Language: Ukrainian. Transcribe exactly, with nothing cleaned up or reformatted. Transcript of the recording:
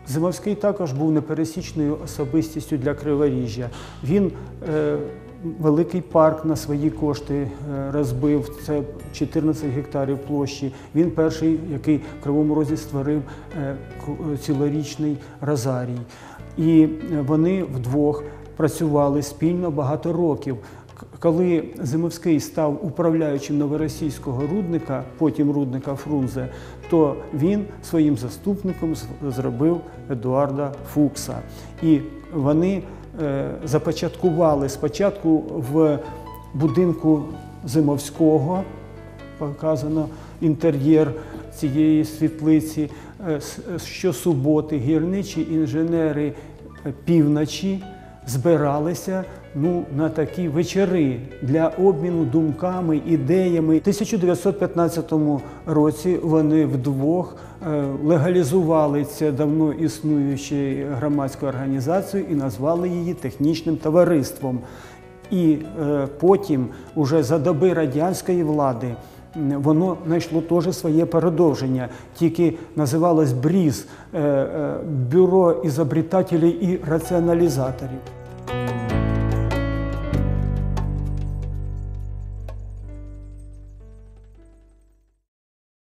Зимовський також був непересічною особистістю для Криворіжжя. Він е, великий парк на свої кошти е, розбив, це чотирнадцять гектарів площі. Він перший, який в Кривому Розі створив е, цілорічний розарій. І вони вдвох працювали спільно багато років. Коли Зимовський став управляючим новоросійського рудника, потім рудника Фрунзе, то він своїм заступником зробив Едуарда Фукса. І вони е, започаткували спочатку в будинку Зимовського, показано інтер'єр цієї світлиці, е, щосуботи гірничі інженери півночі збиралися ну, на такі вечори для обміну думками, ідеями. В тисяча дев'ятсот п'ятнадцятому році вони вдвох легалізували це давно існуючу громадську організацію і назвали її технічним товариством. І е, потім, уже за доби радянської влади, воно знайшло теж своє продовження, тільки називалось БРІЗ – Бюро ізобретателів і раціоналізаторів.